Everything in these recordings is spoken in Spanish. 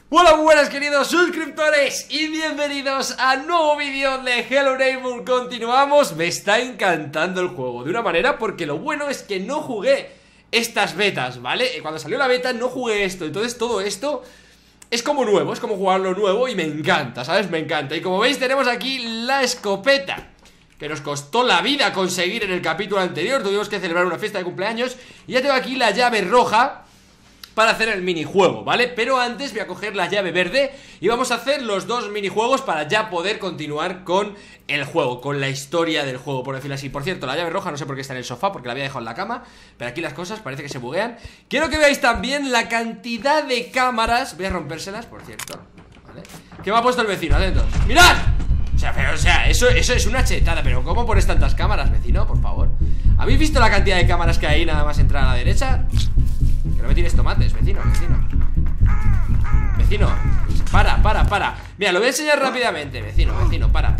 Hola, muy buenas queridos suscriptores y bienvenidos a un nuevo vídeo de Hello Neighbor. Continuamos, me está encantando el juego de una manera porque lo bueno es que no jugué estas betas, ¿vale? Cuando salió la beta no jugué esto, entonces todo esto es como nuevo, es como jugarlo nuevo y me encanta, ¿sabes? Me encanta. Y como veis tenemos aquí la escopeta que nos costó la vida conseguir en el capítulo anterior. Tuvimos que celebrar una fiesta de cumpleaños. Y ya tengo aquí la llave roja para hacer el minijuego, ¿vale? Pero antes voy a coger la llave verde y vamos a hacer los dos minijuegos para ya poder continuar con el juego, con la historia del juego, por decirlo así. Por cierto, la llave roja no sé por qué está en el sofá, porque la había dejado en la cama, pero aquí las cosas parece que se buguean. Quiero que veáis también la cantidad de cámaras. Voy a rompérselas, por cierto, ¿vale? Que me ha puesto el vecino, atentos. ¡Mirad! Eso es una chetada. Pero ¿cómo pones tantas cámaras, vecino? Por favor. ¿Habéis visto la cantidad de cámaras que hay nada más entrar a la derecha? Que no me tires tomates, vecino. Vecino, para. Mira, lo voy a enseñar rápidamente, vecino, para,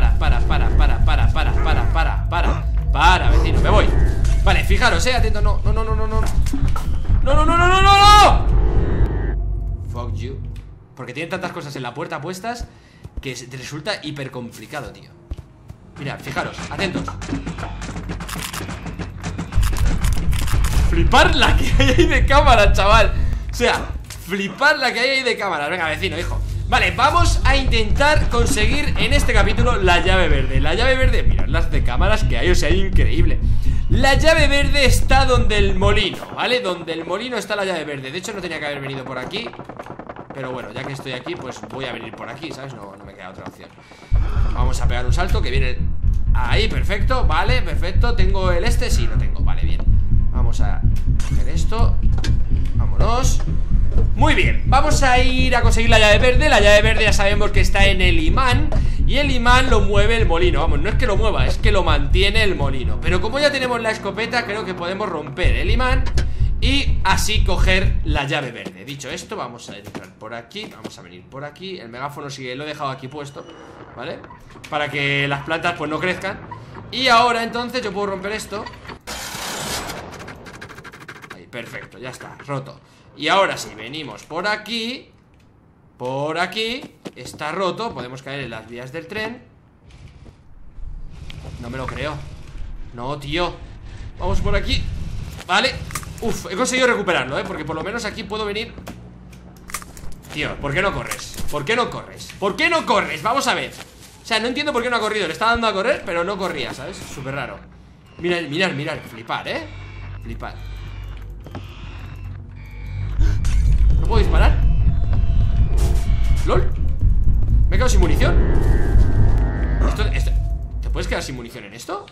vecino, me voy. Vale, fijaros, atento, no. Fuck you. Porque tienen tantas cosas en la puerta puestas que te resulta hiper complicado, tío. Mira, fijaros, atentos. Flipar la que hay ahí de cámaras, chaval. O sea, flipar la que hay ahí de cámaras. Venga, vecino, hijo. Vale, vamos a intentar conseguir en este capítulo la llave verde. La llave verde, mirad las de cámaras que hay, o sea, increíble. La llave verde está donde el molino, ¿vale? Donde el molino está la llave verde. De hecho, no tenía que haber venido por aquí, pero bueno, ya que estoy aquí, pues voy a venir por aquí, ¿sabes? No me queda otra opción. Vamos a pegar un salto que viene ahí, perfecto, vale, perfecto. ¿Tengo el este? Sí, lo tengo, vale, bien. Vamos a hacer esto. Vámonos. Muy bien, vamos a ir a conseguir la llave verde. La llave verde ya sabemos que está en el imán. Y el imán lo mueve el molino. Vamos, no es que lo mueva, es que lo mantiene el molino. Pero como ya tenemos la escopeta, creo que podemos romper el imán y así coger la llave verde. Dicho esto, vamos a entrar por aquí. Vamos a venir por aquí. El megáfono sí lo he dejado aquí puesto, ¿vale? Para que las plantas pues no crezcan. Y ahora entonces yo puedo romper esto. Perfecto, ya está, roto. Y ahora si venimos por aquí, está roto, podemos caer en las vías del tren. No me lo creo. No, tío. Vamos por aquí. Vale. Uf, he conseguido recuperarlo, porque por lo menos aquí puedo venir. Tío, ¿por qué no corres? ¿Por qué no corres? ¿Por qué no corres? Vamos a ver. O sea, no entiendo por qué no ha corrido. Le estaba dando a correr, pero no corría, ¿sabes? Súper raro. Mirad, flipar, flipar. ¿No puedo disparar? ¿Lol? Me he quedado sin munición. ¿Te puedes quedar sin munición en esto?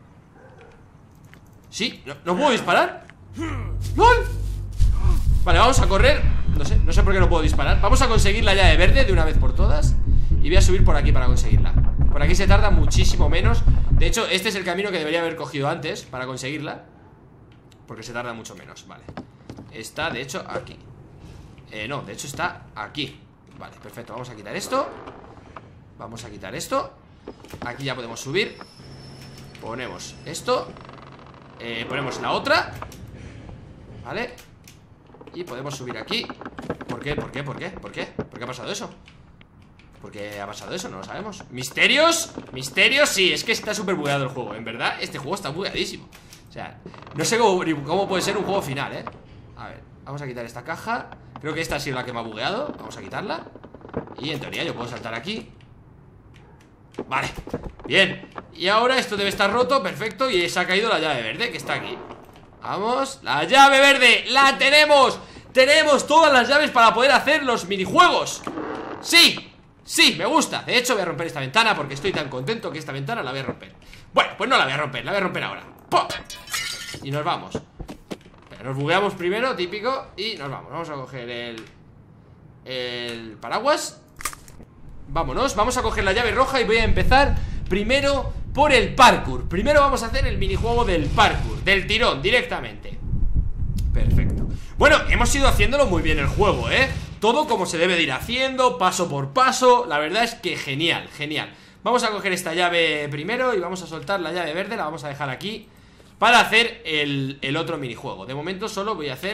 Sí, ¿no puedo disparar? ¡Lol! Vale, vamos a correr. No sé por qué no puedo disparar. Vamos a conseguir la llave verde de una vez por todas. Y voy a subir por aquí para conseguirla. Por aquí se tarda muchísimo menos. De hecho, este es el camino que debería haber cogido antes para conseguirla, porque se tarda mucho menos, vale. Está, de hecho, aquí. No, de hecho está aquí. Vale, perfecto, vamos a quitar esto. Vamos a quitar esto. Aquí ya podemos subir. Ponemos esto. Ponemos la otra. Vale. Y podemos subir aquí. ¿Por qué? ¿Por qué ha pasado eso? ¿Por qué ha pasado eso? No lo sabemos. ¿Misterios? ¿Misterios? Sí, es que está súper bugueado el juego. En verdad, este juego está bugueadísimo. O sea, no sé cómo puede ser un juego final, A ver, vamos a quitar esta caja. Creo que esta ha sido la que me ha bugueado. Vamos a quitarla. Y en teoría yo puedo saltar aquí. Vale, bien. Y ahora esto debe estar roto, perfecto. Y se ha caído la llave verde que está aquí. Vamos, la llave verde, ¡la tenemos! Tenemos todas las llaves para poder hacer los minijuegos. ¡Sí! Sí, me gusta. De hecho voy a romper esta ventana porque estoy tan contento que esta ventana la voy a romper. Bueno, pues no la voy a romper, la voy a romper ahora. ¡Pum! Y nos vamos. Nos bugueamos primero, típico. Y nos vamos, vamos a coger el paraguas. Vámonos, vamos a coger la llave roja y voy a empezar primero por el parkour. Primero vamos a hacer el minijuego del parkour, del tirón, directamente. Perfecto. Bueno, hemos ido haciéndolo muy bien el juego, todo como se debe de ir haciendo, paso por paso. La verdad es que genial, genial. Vamos a coger esta llave primero y vamos a soltar la llave verde. La vamos a dejar aquí para hacer el otro minijuego. De momento solo voy a hacer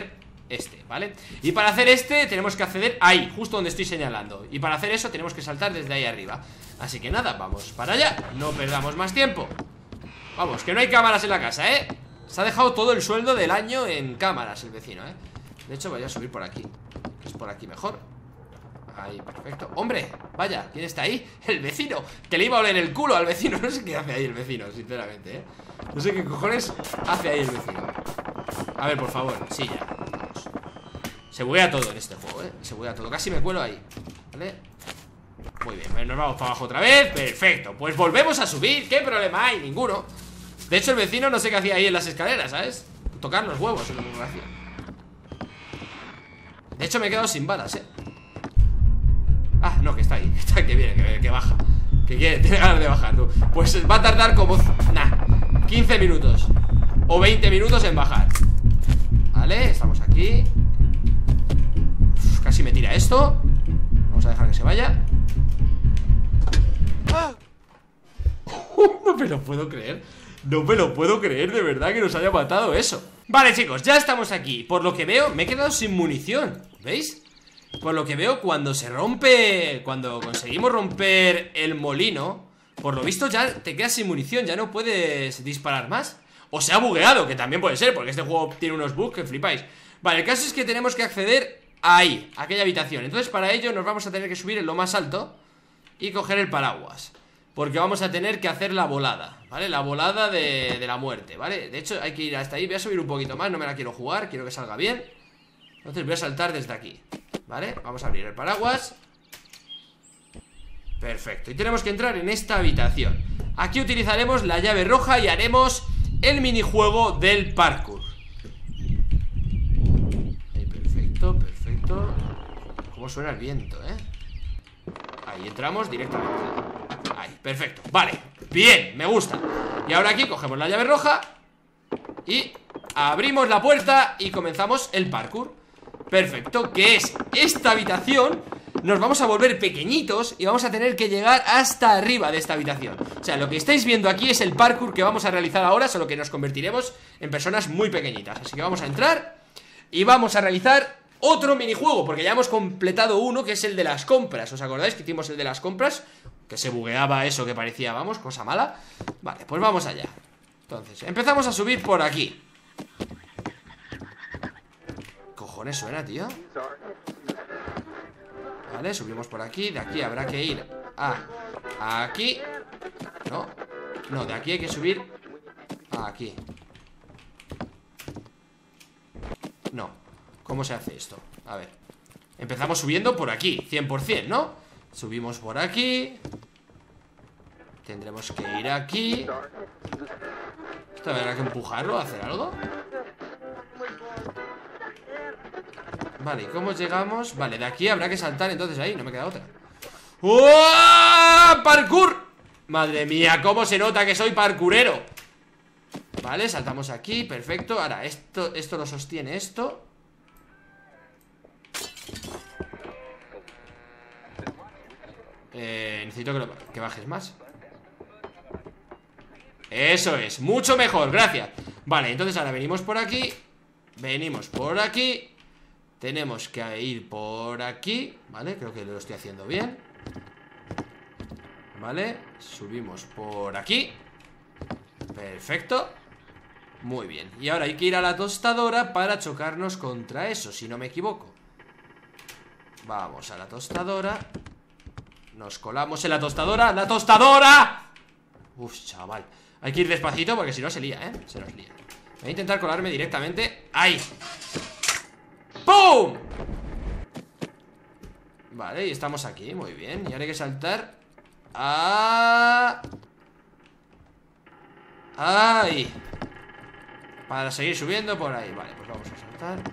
este, ¿vale? Y para hacer este tenemos que acceder ahí, justo donde estoy señalando. Y para hacer eso tenemos que saltar desde ahí arriba. Así que nada, vamos para allá. No perdamos más tiempo. Vamos, que no hay cámaras en la casa, ¿eh? Se ha dejado todo el sueldo del año en cámaras el vecino, ¿eh? De hecho voy a subir por aquí, que es por aquí mejor. Ahí, perfecto. ¡Hombre! Vaya, ¿quién está ahí? El vecino, que le iba a oler el culo al vecino. No sé qué hace ahí el vecino, sinceramente, ¿eh? No sé qué cojones hace ahí el vecino. A ver, por favor, sí, ya. Vamos. Se buguea todo en este juego, ¿eh? Se buguea todo, casi me cuelo ahí, ¿vale? Muy bien, nos vamos para abajo otra vez. Perfecto, pues volvemos a subir. ¿Qué problema hay? Ninguno. De hecho, el vecino no sé qué hacía ahí en las escaleras, ¿sabes? Tocar los huevos, es lo que hacía. De hecho, me he quedado sin balas, ¿eh? Ah, no, que está ahí. Está que viene, que baja. Que quiere, tiene ganas de bajar, tú. Pues va a tardar como... 15 minutos o 20 minutos en bajar. Vale, estamos aquí. Uf, casi me tira esto. Vamos a dejar que se vaya. No me lo puedo creer. No me lo puedo creer, de verdad, que nos haya matado eso. Vale, chicos, ya estamos aquí. Por lo que veo, me he quedado sin munición. ¿Veis? Por lo que veo, cuando se rompe... Cuando conseguimos romper el molino, por lo visto ya te quedas sin munición. Ya no puedes disparar más. O se ha bugueado, que también puede ser, porque este juego tiene unos bugs que flipáis. Vale, el caso es que tenemos que acceder ahí, a aquella habitación. Entonces para ello nos vamos a tener que subir en lo más alto y coger el paraguas, porque vamos a tener que hacer la volada, ¿vale? La volada de la muerte, ¿vale? De hecho hay que ir hasta ahí. Voy a subir un poquito más, no me la quiero jugar, quiero que salga bien. Entonces voy a saltar desde aquí, ¿vale? Vamos a abrir el paraguas. Perfecto, y tenemos que entrar en esta habitación. Aquí utilizaremos la llave roja y haremos el minijuego del parkour. Ahí, perfecto, perfecto. Cómo suena el viento, ¿eh? Ahí entramos directamente. Ahí, perfecto, vale, bien, me gusta. Y ahora aquí cogemos la llave roja y abrimos la puerta y comenzamos el parkour. Perfecto, que es esta habitación. Nos vamos a volver pequeñitos y vamos a tener que llegar hasta arriba de esta habitación. O sea, lo que estáis viendo aquí es el parkour que vamos a realizar ahora, solo que nos convertiremos en personas muy pequeñitas. Así que vamos a entrar y vamos a realizar otro minijuego, porque ya hemos completado uno, que es el de las compras. ¿Os acordáis que hicimos el de las compras? Que se bugueaba eso, que parecía, vamos, cosa mala. Vale, pues vamos allá. Entonces, empezamos a subir por aquí. ¿Qué cojones suena, tío? Vale, subimos por aquí. De aquí habrá que ir a aquí. No, de aquí hay que subir a aquí. No, ¿cómo se hace esto? A ver, empezamos subiendo por aquí, 100%, ¿no? Subimos por aquí. Tendremos que ir aquí. Esto habrá que empujarlo, hacer algo. Vale, ¿y cómo llegamos? Vale, de aquí habrá que saltar entonces ahí, no me queda otra. ¡Oh! ¡Parkour! Madre mía, cómo se nota que soy parkourero. Vale, saltamos aquí, perfecto. Ahora, esto lo sostiene esto. Necesito que bajes más. Eso es, mucho mejor, gracias. Vale, entonces ahora venimos por aquí. Venimos por aquí. Tenemos que ir por aquí, ¿vale? Creo que lo estoy haciendo bien. Vale, subimos por aquí. Perfecto. Muy bien, y ahora hay que ir a la tostadora para chocarnos contra eso, si no me equivoco. Vamos a la tostadora. Nos colamos en la tostadora. ¡La tostadora! Uf, chaval, hay que ir despacito porque si no se lía, ¿eh? Se nos lía. Voy a intentar colarme directamente. ¡Ahí! ¡Pum! Vale, y estamos aquí, muy bien. Y ahora hay que saltar. ¡Ahí! Para seguir subiendo por ahí. Vale, pues vamos a saltar.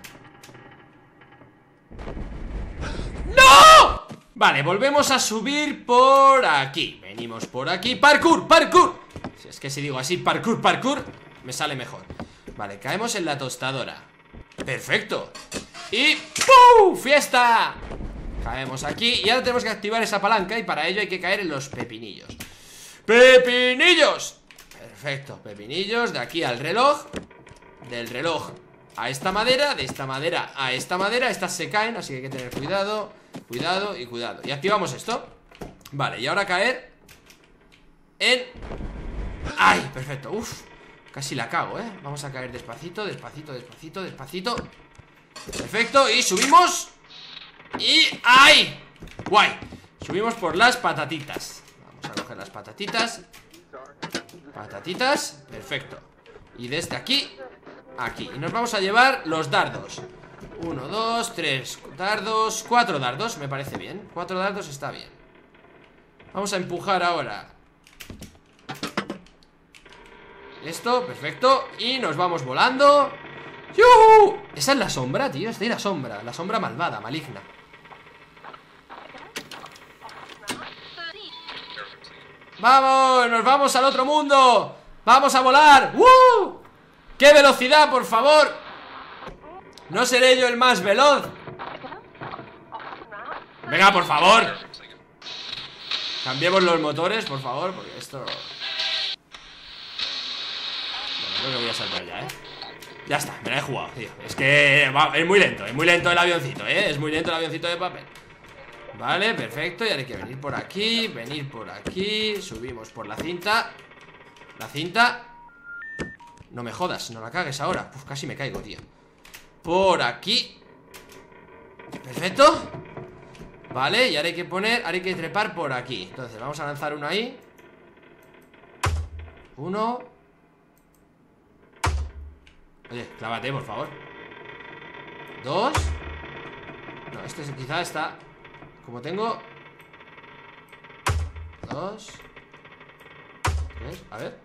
¡No! Vale, volvemos a subir por aquí. Venimos por aquí. ¡Parkour! ¡Parkour! Si es que si digo así, parkour, parkour, me sale mejor. Vale, caemos en la tostadora. Perfecto. Y ¡pum! ¡Fiesta! Caemos aquí y ahora tenemos que activar esa palanca. Y para ello hay que caer en los pepinillos. ¡Pepinillos! Perfecto, pepinillos. De aquí al reloj. Del reloj a esta madera, de esta madera a esta madera. Estas se caen, así que hay que tener cuidado. Cuidado y cuidado. Y activamos esto. Vale, y ahora caer en... ¡Ay! Perfecto, uff. Casi la cago, vamos a caer despacito, despacito, despacito, despacito. Perfecto, y subimos. Y... ¡ay! Guay. Subimos por las patatitas. Vamos a coger las patatitas. Patatitas, perfecto. Y desde aquí, aquí. Y nos vamos a llevar los dardos. 1, 2, 3 dardos, 4 dardos, me parece bien. 4 dardos está bien. Vamos a empujar ahora esto, perfecto. Y nos vamos volando. ¡Yuhu! Esa es la sombra, tío, está ahí la sombra malvada, maligna. ¡Vamos! ¡Nos vamos al otro mundo! ¡Vamos a volar! ¡Uh! ¡Qué velocidad, por favor! No seré yo el más veloz. Venga, por favor. Cambiemos los motores, por favor, porque esto... Bueno, creo que voy a saltar ya, Ya está, me la he jugado, tío. Es que es muy lento el avioncito, es muy lento el avioncito de papel. Vale, perfecto, y ahora hay que venir por aquí, subimos por la cinta. La cinta. No me jodas, no la cagues ahora. Uf, casi me caigo, tío. Por aquí. Perfecto. Vale, y ahora hay que poner, ahora hay que trepar por aquí. Entonces vamos a lanzar uno ahí. Uno. Oye, clávate, por favor. 2. No, este quizá está... Como tengo 2 3, a ver.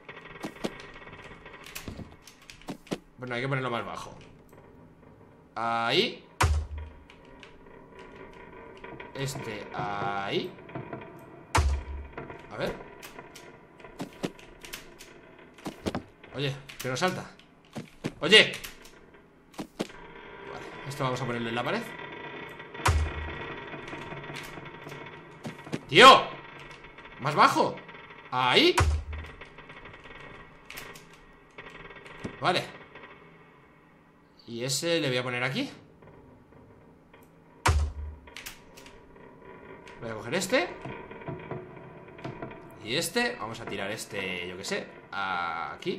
Bueno, hay que ponerlo más bajo. Ahí. Este, ahí. A ver. Oye, que no salta. Oye. Vale, esto vamos a ponerlo en la pared. ¡Tío! ¡Más bajo! ¡Ahí! Vale. Y ese le voy a poner aquí. Voy a coger este. Y este, vamos a tirar este, yo que sé, aquí.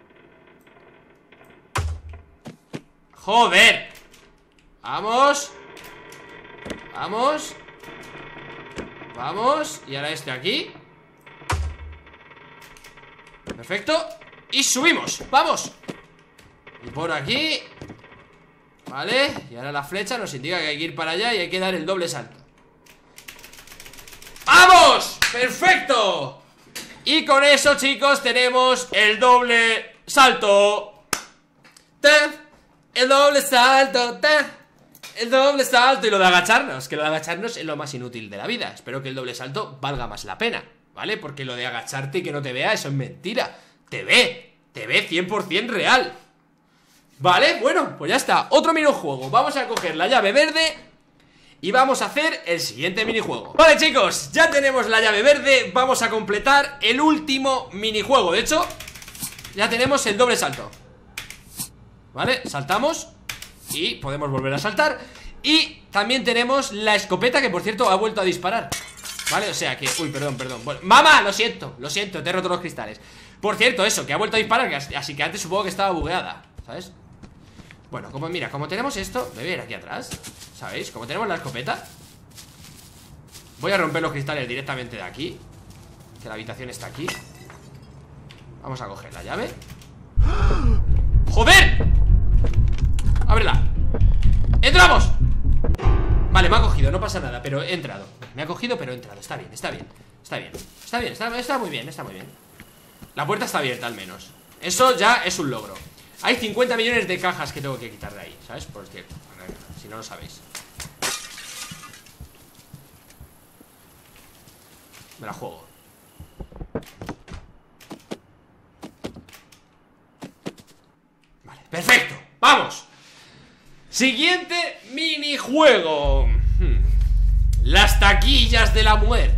¡Joder! Vamos. Vamos. Vamos, y ahora este aquí. Perfecto. Y subimos, vamos. Y por aquí. Vale, y ahora la flecha nos indica que hay que ir para allá y hay que dar el doble salto. ¡Vamos! ¡Perfecto! Y con eso, chicos, tenemos el doble salto. El doble salto. El doble salto. Y lo de agacharnos, que lo de agacharnos es lo más inútil de la vida. Espero que el doble salto valga más la pena, ¿vale? Porque lo de agacharte y que no te vea, eso es mentira. Te ve 100% real. Vale, bueno, pues ya está. Otro minijuego, vamos a coger la llave verde y vamos a hacer el siguiente minijuego. Vale, chicos, ya tenemos la llave verde. Vamos a completar el último minijuego. De hecho, ya tenemos el doble salto. Vale, saltamos y podemos volver a saltar. Y también tenemos la escopeta, que por cierto ha vuelto a disparar. Vale, o sea que... Uy, perdón. Bueno, ¡mamá! Lo siento, te he roto los cristales. Por cierto, eso, que ha vuelto a disparar, así que antes supongo que estaba bugueada, ¿sabes? Bueno, como tenemos esto, me voy a ir aquí atrás, ¿sabéis? Como tenemos la escopeta, voy a romper los cristales directamente de aquí, que la habitación está aquí. Vamos a coger la llave. ¡Joder! ¡Ábrela! ¡Entramos! Vale, me ha cogido, no pasa nada, pero he entrado. Me ha cogido, pero he entrado, está bien. Está muy bien. La puerta está abierta al menos. Eso ya es un logro. Hay 50 millones de cajas que tengo que quitar de ahí, ¿sabes? Por cierto, si no lo sabéis. Me la juego. Vale, perfecto, vamos. Siguiente minijuego. Las taquillas de la muerte.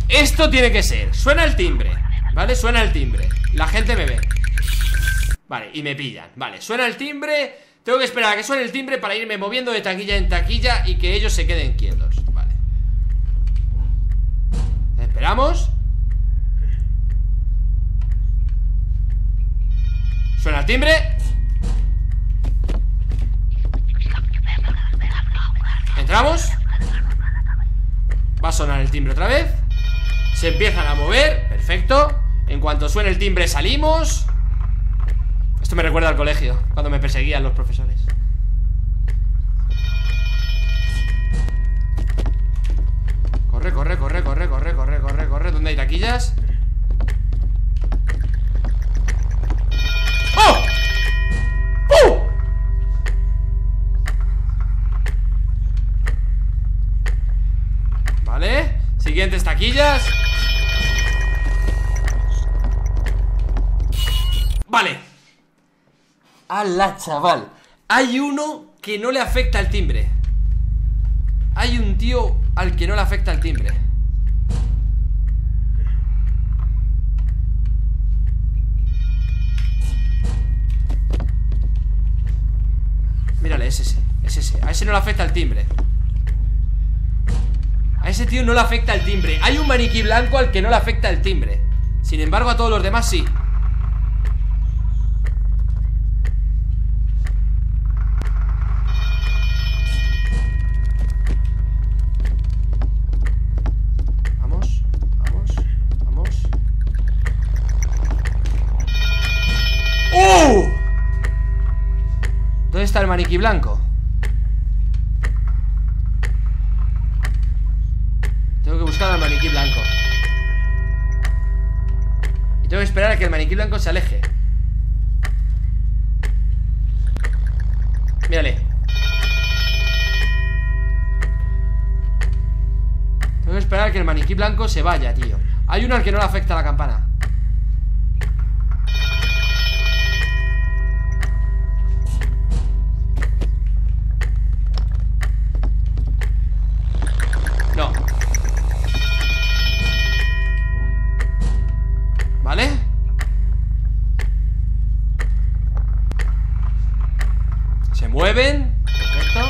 Esto tiene que ser. Suena el timbre, ¿vale? Suena el timbre. La gente me ve. Vale, y me pillan. Vale, suena el timbre. Tengo que esperar a que suene el timbre para irme moviendo de taquilla en taquilla y que ellos se queden quietos. Vale. Esperamos. Suena el timbre. Entramos. Va a sonar el timbre otra vez. Se empiezan a mover. Perfecto. En cuanto suene el timbre salimos. Esto me recuerda al colegio, cuando me perseguían los profesores. Corre, corre, corre, corre, corre, corre, corre, corre. ¿Dónde hay taquillas? ¡Oh! ¡Oh! Vale. Siguientes taquillas. Vale. ¡Hala, chaval! Hay uno que no le afecta el timbre. Hay un tío al que no le afecta el timbre. Mírale, es ese. Es ese. A ese no le afecta el timbre. A ese tío no le afecta el timbre. Hay un maniquí blanco al que no le afecta el timbre. Sin embargo, a todos los demás sí. ¿Dónde está el maniquí blanco? Tengo que buscar al maniquí blanco. Y tengo que esperar a que el maniquí blanco se aleje. Mírale. Tengo que esperar a que el maniquí blanco se vaya, tío. Hay uno al que no le afecta la campana. No. ¿Vale? Se mueven. Perfecto.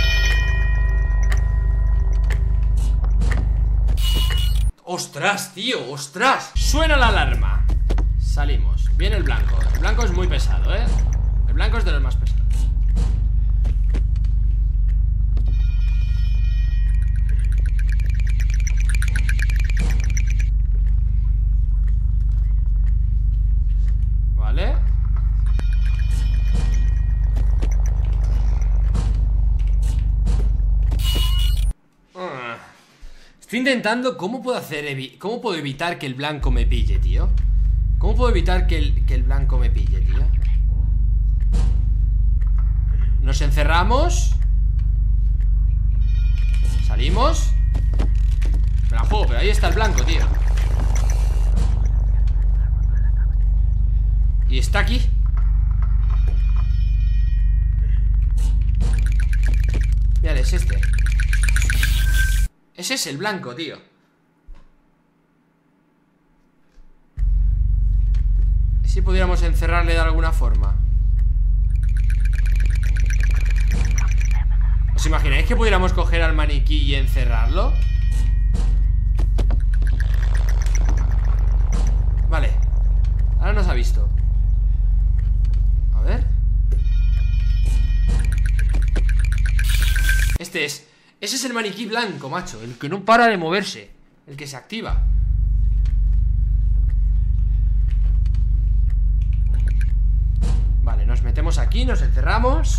¡Ostras, tío! ¡Ostras! Suena la alarma. Salimos. Viene el blanco. El blanco es muy pesado, ¿eh? El blanco es de los más pesados. Vale. Estoy intentando. ¿Cómo puedo hacer cómo puedo evitar que el blanco me pille, tío? ¿Cómo puedo evitar que el blanco me pille, tío? Nos encerramos. Salimos. Me la juego, pero ahí está el blanco, tío. Y está aquí. Mira, es este. Ese es el blanco, tío. ¿Y si pudiéramos encerrarle de alguna forma? ¿Os imagináis que pudiéramos coger al maniquí y encerrarlo? Vale. Ahora nos ha visto. A ver. Este es. Ese es el maniquí blanco, macho. El que no para de moverse. El que se activa. Vale, nos metemos aquí, nos encerramos.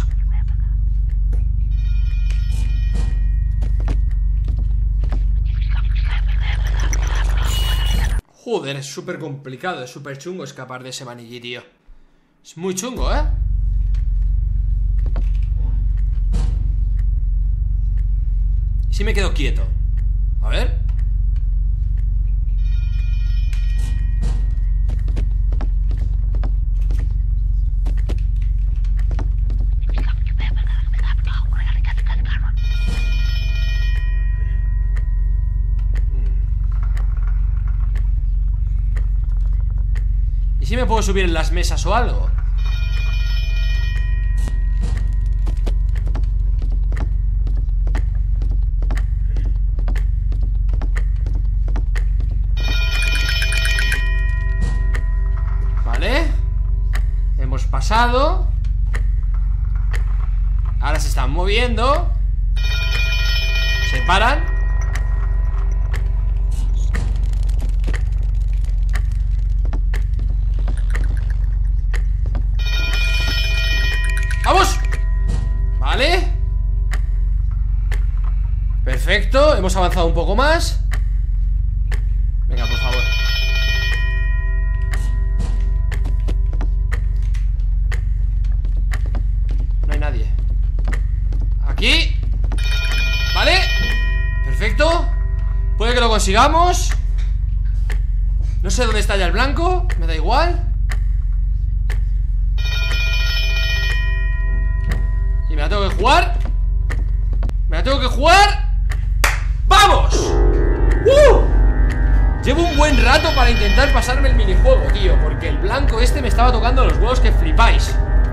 Joder, es súper complicado, es súper chungo escapar de ese maniquí, tío. Es muy chungo, ¿eh? Si me quedo quieto. A ver. si me puedo subir en las mesas o algo? Vale. Hemos pasado. Ahora se están moviendo. Se paran. ¡Vamos! Vale. Perfecto, hemos avanzado un poco más. Venga, por favor. No hay nadie. Aquí. Vale. Perfecto. Puede que lo consigamos. No sé dónde está ya el blanco. Me da igual. Y me la tengo que jugar. Me la tengo que jugar. ¡Vamos! Llevo un buen rato para intentar pasarme el minijuego, tío, porque el blanco este me estaba tocando los huevos que flipáis.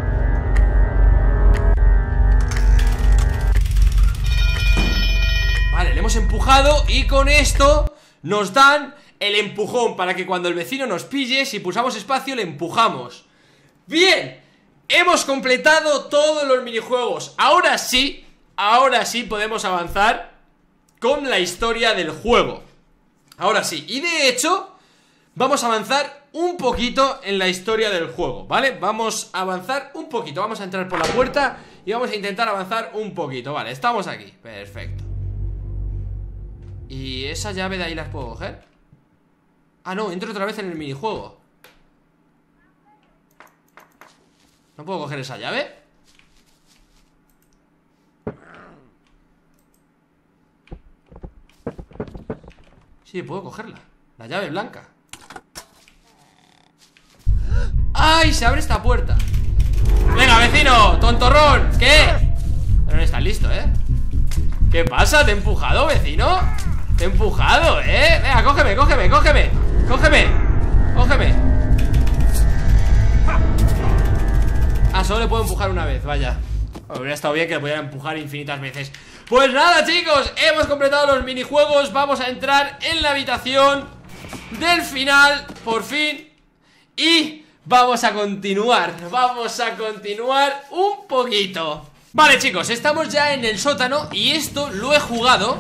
Vale, le hemos empujado y con esto nos dan el empujón para que cuando el vecino nos pille, si pulsamos espacio, le empujamos. ¡Bien! Hemos completado todos los minijuegos. Ahora sí podemos avanzar con la historia del juego. Ahora sí, y de hecho vamos a avanzar un poquito en la historia del juego, ¿vale? Vamos a avanzar un poquito, vamos a entrar por la puerta y vamos a intentar avanzar un poquito. Vale, estamos aquí, perfecto. ¿Y esa llave de ahí las puedo coger? Ah, no, entro otra vez en el minijuego. ¿No puedo coger esa llave? Sí, puedo cogerla. La llave blanca. ¡Ay! Se abre esta puerta. ¡Venga, vecino! ¡Tontorrón! ¿Qué? No estás listo, ¿eh? ¿Qué pasa? ¿Te he empujado, vecino? Te he empujado, ¿eh? Venga, cógeme, cógeme, cógeme. Cógeme, cógeme. Ah, solo le puedo empujar una vez, vaya. Habría estado bien que le pudiera empujar infinitas veces. Pues nada, chicos, hemos completado los minijuegos. Vamos a entrar en la habitación del final, por fin. Y vamos a continuar. Vamos a continuar un poquito. Vale, chicos, estamos ya en el sótano. Y esto lo he jugado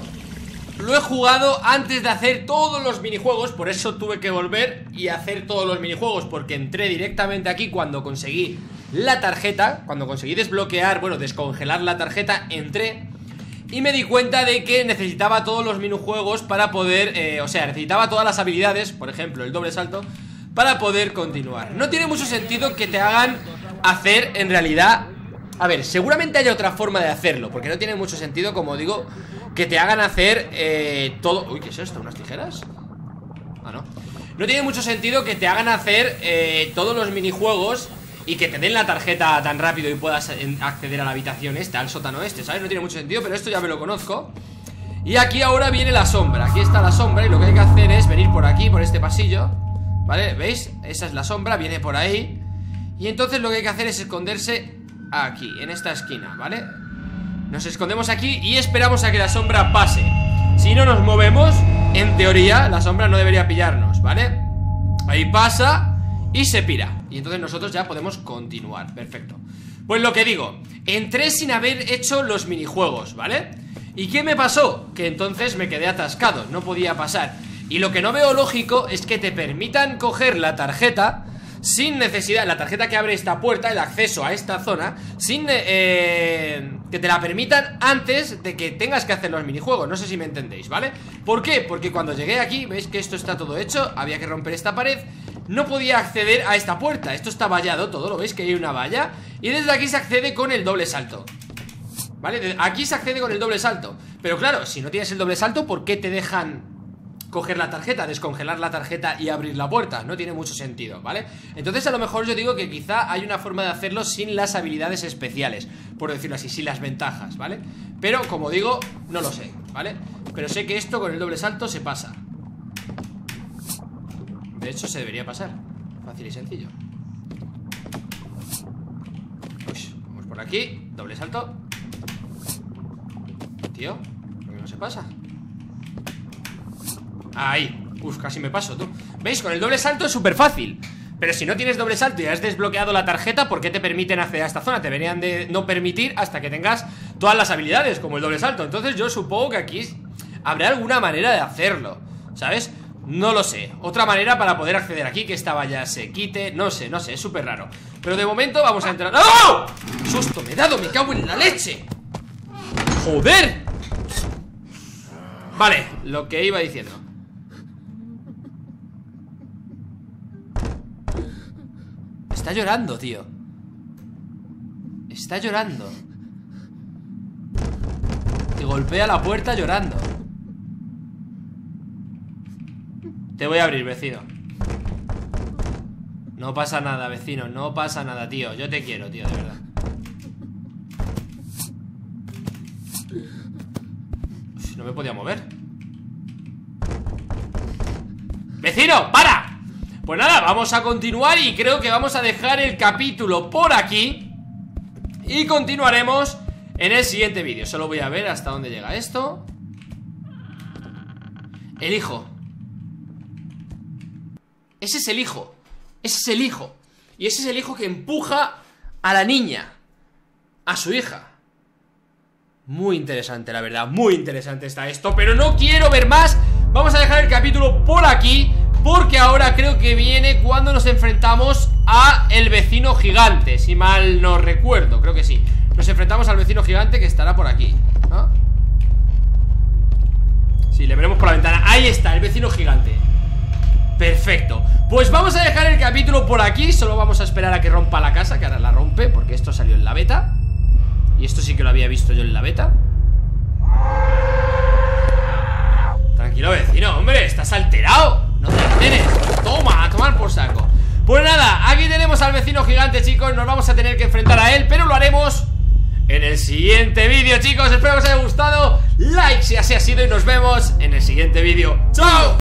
antes de hacer todos los minijuegos. Por eso tuve que volver y hacer todos los minijuegos, porque entré directamente aquí cuando conseguí la tarjeta. Cuando conseguí desbloquear, bueno, descongelar la tarjeta, entré y me di cuenta de que necesitaba todos los minijuegos para poder, o sea, necesitaba todas las habilidades, por ejemplo, el doble salto, para poder continuar. No tiene mucho sentido que te hagan hacer, en realidad... A ver, seguramente hay otra forma de hacerlo, porque no tiene mucho sentido, como digo, que te hagan hacer todo... Uy, ¿qué es esto? ¿Unas tijeras? Ah, no. No tiene mucho sentido que te hagan hacer todos los minijuegos y que te den la tarjeta tan rápido y puedas acceder a la habitación esta, al sótano este, ¿sabes? No tiene mucho sentido, pero esto ya me lo conozco. Y aquí ahora viene la sombra. Aquí está la sombra y lo que hay que hacer es venir por aquí, por este pasillo, ¿vale? ¿Veis? Esa es la sombra, viene por ahí. Y entonces lo que hay que hacer es esconderse aquí, en esta esquina, ¿vale? Nos escondemos aquí y esperamos a que la sombra pase. Si no nos movemos, en teoría, la sombra no debería pillarnos, ¿vale? Ahí pasa y se pira. Y entonces nosotros ya podemos continuar. Perfecto. Pues lo que digo, entré sin haber hecho los minijuegos, ¿vale? ¿Y qué me pasó? Que entonces me quedé atascado, no podía pasar. Y lo que no veo lógico es que te permitan coger la tarjeta sin necesidad, la tarjeta que abre esta puerta, el acceso a esta zona, sin que te la permitan antes de que tengas que hacer los minijuegos. No sé si me entendéis, ¿vale? ¿Por qué? Porque cuando llegué aquí, veis que esto está todo hecho, había que romper esta pared, no podía acceder a esta puerta. Esto está vallado todo, ¿lo veis? Que hay una valla. Y desde aquí se accede con el doble salto, ¿vale? Aquí se accede con el doble salto. Pero claro, si no tienes el doble salto, ¿por qué te dejan coger la tarjeta, descongelar la tarjeta y abrir la puerta? No tiene mucho sentido, ¿vale? Entonces a lo mejor yo digo que quizá hay una forma de hacerlo sin las habilidades especiales, por decirlo así, sin las ventajas, ¿vale? Pero como digo, no lo sé, ¿vale? Pero sé que esto con el doble salto se pasa. De hecho se debería pasar. Fácil y sencillo. Uy, vamos por aquí. Doble salto. Tío, ¿por qué no se pasa? Ahí. Uf, casi me paso, tú. ¿Veis? Con el doble salto es súper fácil. Pero si no tienes doble salto y has desbloqueado la tarjeta, ¿por qué te permiten acceder a esta zona? Te deberían de no permitir hasta que tengas todas las habilidades, como el doble salto. Entonces yo supongo que aquí habrá alguna manera de hacerlo, ¿sabes? No lo sé. Otra manera para poder acceder aquí, que esta valla se quite. No sé, es súper raro. Pero de momento vamos a entrar. ¡Oh! ¡Susto me he dado! ¡Me cago en la leche! ¡Joder! Vale, lo que iba diciendo. Está llorando, tío. Está llorando. Te golpea la puerta llorando. Te voy a abrir, vecino. No pasa nada, vecino. No pasa nada, tío. Yo te quiero, tío, de verdad. Uf, no me podía mover. ¡Vecino, para! Pues nada, vamos a continuar y creo que vamos a dejar el capítulo por aquí. Y continuaremos en el siguiente vídeo. Solo voy a ver hasta dónde llega esto. El hijo. Ese es el hijo. Ese es el hijo. Y ese es el hijo que empuja a la niña, a su hija. Muy interesante, la verdad. Muy interesante está esto. Pero no quiero ver más. Vamos a dejar el capítulo por aquí, porque ahora creo que viene cuando nos enfrentamos a el vecino gigante. Si mal no recuerdo, creo que sí. Nos enfrentamos al vecino gigante que estará por aquí, ¿no? Sí, le veremos por la ventana. Ahí está, el vecino gigante. Perfecto. Pues vamos a dejar el capítulo por aquí. Solo vamos a esperar a que rompa la casa, que ahora la rompe, porque esto salió en la beta. Y esto sí que lo había visto yo en la beta. Tranquilo, vecino, hombre, estás alterado. No te alteres. Toma, a tomar por saco. Pues nada, aquí tenemos al vecino gigante, chicos. Nos vamos a tener que enfrentar a él, pero lo haremos en el siguiente vídeo, chicos. Espero que os haya gustado. Like si así ha sido y nos vemos en el siguiente vídeo. ¡Chao!